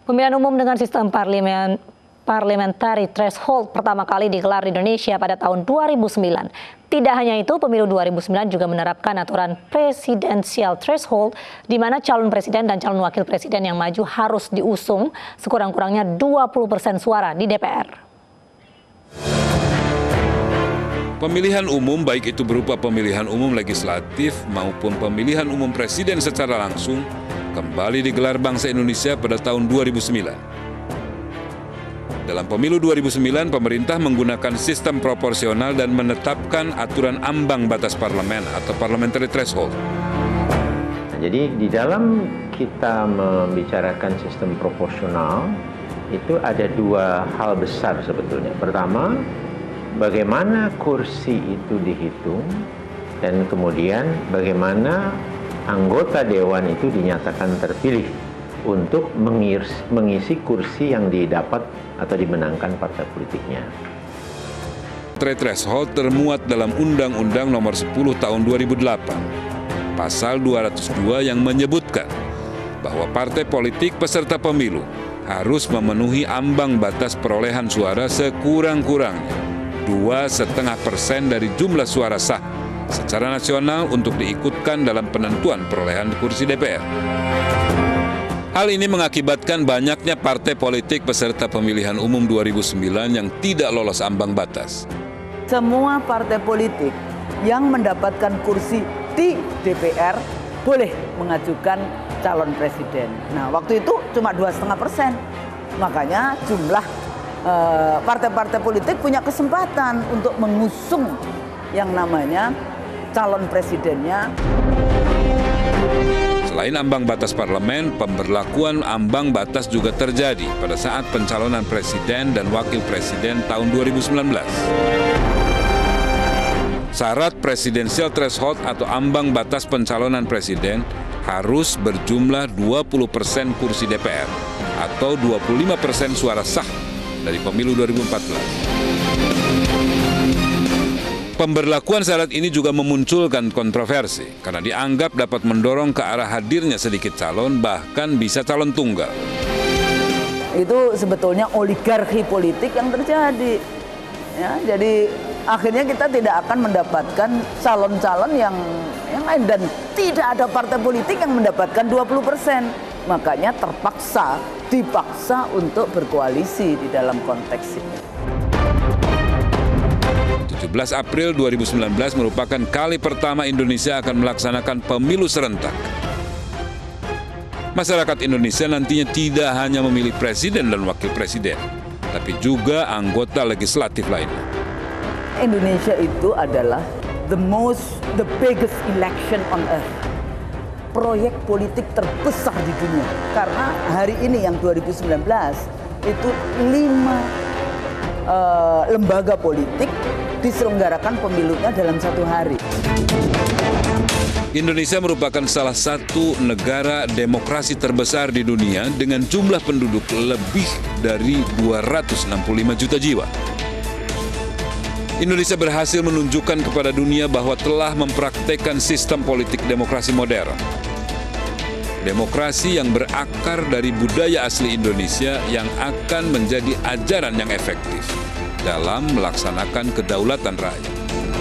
Pemilihan umum dengan sistem parliamentary threshold pertama kali digelar di Indonesia pada tahun 2009. Tidak hanya itu, pemilu 2009 juga menerapkan aturan presidensial threshold di mana calon presiden dan calon wakil presiden yang maju harus diusung sekurang-kurangnya 20% suara di DPR. Pemilihan umum, baik itu berupa pemilihan umum legislatif maupun pemilihan umum presiden secara langsung, kembali digelar bangsa Indonesia pada tahun 2009. Dalam pemilu 2009, pemerintah menggunakan sistem proporsional dan menetapkan aturan ambang batas parlemen atau parliamentary threshold. Jadi di dalam kita membicarakan sistem proporsional, itu ada dua hal besar sebetulnya. Pertama, bagaimana kursi itu dihitung, dan kemudian bagaimana anggota dewan itu dinyatakan terpilih untuk mengisi kursi yang didapat atau dimenangkan partai politiknya. Threshold termuat dalam Undang-Undang Nomor 10 Tahun 2008, Pasal 202 yang menyebutkan bahwa partai politik peserta pemilu harus memenuhi ambang batas perolehan suara sekurang-kurangnya 2,5% dari jumlah suara sah secara nasional untuk diikutkan dalam penentuan perolehan kursi DPR. Hal ini mengakibatkan banyaknya partai politik peserta pemilihan umum 2009 yang tidak lolos ambang batas. Semua partai politik yang mendapatkan kursi di DPR boleh mengajukan calon presiden. Nah, waktu itu cuma 2,5%. Makanya jumlah partai-partai politik punya kesempatan untuk mengusung yang namanya calon presidennya. Selain ambang batas parlemen, pemberlakuan ambang batas juga terjadi pada saat pencalonan presiden dan wakil presiden tahun 2019. Syarat presidensial threshold atau ambang batas pencalonan presiden harus berjumlah 20% kursi DPR atau 25% suara sah dari pemilu 2014. Pemberlakuan syarat ini juga memunculkan kontroversi karena dianggap dapat mendorong ke arah hadirnya sedikit calon, bahkan bisa calon tunggal. Itu sebetulnya oligarki politik yang terjadi. Ya, jadi akhirnya kita tidak akan mendapatkan calon-calon yang lain dan tidak ada partai politik yang mendapatkan 20%. Makanya dipaksa untuk berkoalisi di dalam konteks ini. 17 April 2019 merupakan kali pertama Indonesia akan melaksanakan pemilu serentak. Masyarakat Indonesia nantinya tidak hanya memilih presiden dan wakil presiden, tapi juga anggota legislatif lainnya. Indonesia itu adalah the biggest election on earth. Proyek politik terbesar di dunia. Karena hari ini yang 2019 itu 5 lembaga politik diselenggarakan pemilunya dalam 1 hari. Indonesia merupakan salah satu negara demokrasi terbesar di dunia dengan jumlah penduduk lebih dari 265 juta jiwa. Indonesia berhasil menunjukkan kepada dunia bahwa telah mempraktekkan sistem politik demokrasi modern. Demokrasi yang berakar dari budaya asli Indonesia yang akan menjadi ajaran yang efektif dalam melaksanakan kedaulatan rakyat.